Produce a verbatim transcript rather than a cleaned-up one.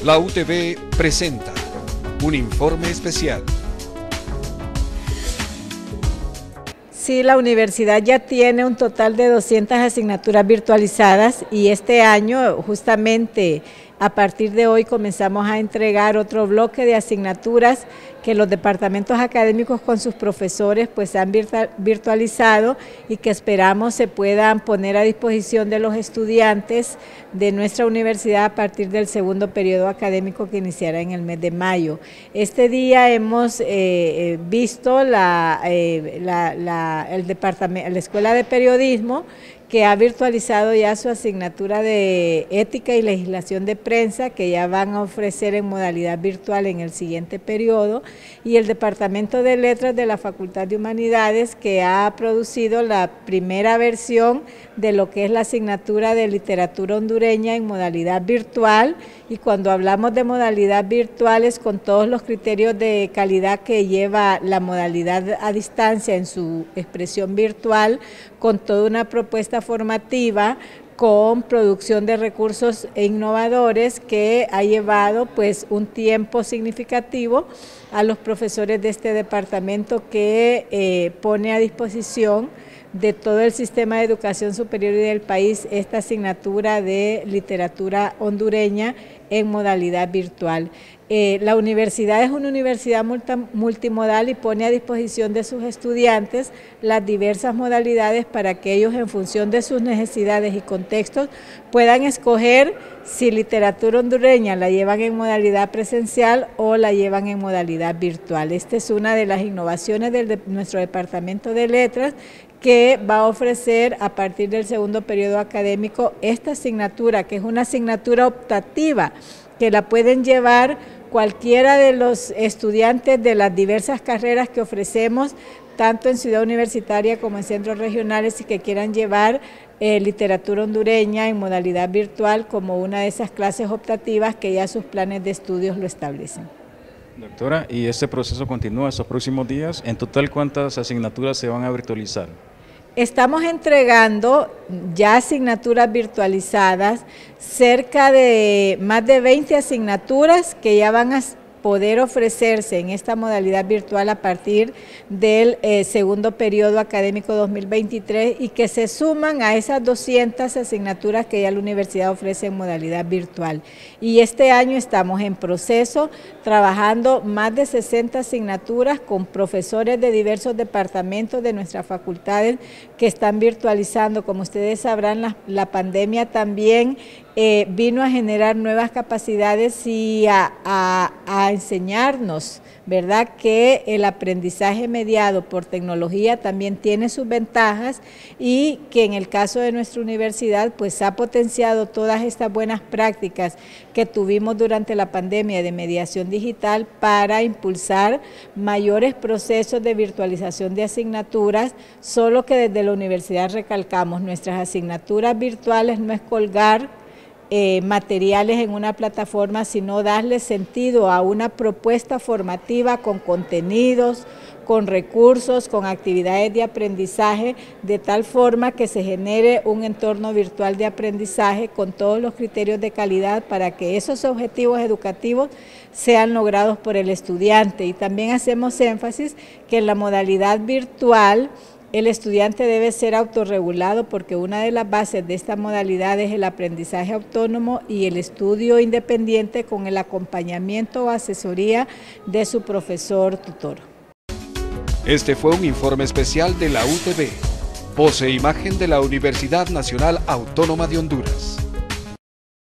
La U T V presenta un informe especial. Sí, la universidad ya tiene un total de doscientas asignaturas virtualizadas y este año justamente a partir de hoy comenzamos a entregar otro bloque de asignaturas que los departamentos académicos con sus profesores pues han virtualizado y que esperamos se puedan poner a disposición de los estudiantes de nuestra universidad a partir del segundo periodo académico que iniciará en el mes de mayo. Este día hemos eh, visto la, eh, la, la, el departamento, la Escuela de Periodismo, que ha virtualizado ya su asignatura de Ética y Legislación de Prensa, que ya van a ofrecer en modalidad virtual en el siguiente periodo, y el Departamento de Letras de la Facultad de Humanidades, que ha producido la primera versión de lo que es la asignatura de Literatura Hondureña en modalidad virtual, y cuando hablamos de modalidad virtual es con todos los criterios de calidad que lleva la modalidad a distancia en su expresión virtual, con toda una propuesta formativa, con producción de recursos innovadores que ha llevado pues un tiempo significativo a los profesores de este departamento que eh, pone a disposición de todo el sistema de educación superior y del país esta asignatura de literatura hondureña en modalidad virtual. Eh, la universidad es una universidad multimodal y pone a disposición de sus estudiantes las diversas modalidades para que ellos en función de sus necesidades y contextos puedan escoger si literatura hondureña la llevan en modalidad presencial o la llevan en modalidad virtual. Esta es una de las innovaciones de, de nuestro Departamento de Letras, que va a ofrecer a partir del segundo periodo académico esta asignatura, que es una asignatura optativa, que la pueden llevar cualquiera de los estudiantes de las diversas carreras que ofrecemos, tanto en Ciudad Universitaria como en centros regionales, y que quieran llevar eh, literatura hondureña en modalidad virtual como una de esas clases optativas que ya sus planes de estudios lo establecen. Doctora, ¿y este proceso continúa estos próximos días? ¿En total cuántas asignaturas se van a virtualizar? Estamos entregando ya asignaturas virtualizadas, cerca de más de veinte asignaturas que ya van a poder ofrecerse en esta modalidad virtual a partir del eh, segundo periodo académico dos mil veintitrés y que se suman a esas doscientas asignaturas que ya la universidad ofrece en modalidad virtual. Y este año estamos en proceso trabajando más de sesenta asignaturas con profesores de diversos departamentos de nuestras facultades que están virtualizando. Como ustedes sabrán, la, la pandemia también eh, vino a generar nuevas capacidades y a, a, a enseñarnos, ¿verdad?, que el aprendizaje mediado por tecnología también tiene sus ventajas y que en el caso de nuestra universidad pues ha potenciado todas estas buenas prácticas que tuvimos durante la pandemia de mediación digital para impulsar mayores procesos de virtualización de asignaturas, solo que desde la universidad recalcamos, nuestras asignaturas virtuales no es colgar Eh, materiales en una plataforma, sino darle sentido a una propuesta formativa con contenidos, con recursos, con actividades de aprendizaje, de tal forma que se genere un entorno virtual de aprendizaje con todos los criterios de calidad para que esos objetivos educativos sean logrados por el estudiante. Y también hacemos énfasis que en la modalidad virtual el estudiante debe ser autorregulado porque una de las bases de esta modalidad es el aprendizaje autónomo y el estudio independiente con el acompañamiento o asesoría de su profesor tutor. Este fue un informe especial de la U T V, voz e imagen de la Universidad Nacional Autónoma de Honduras.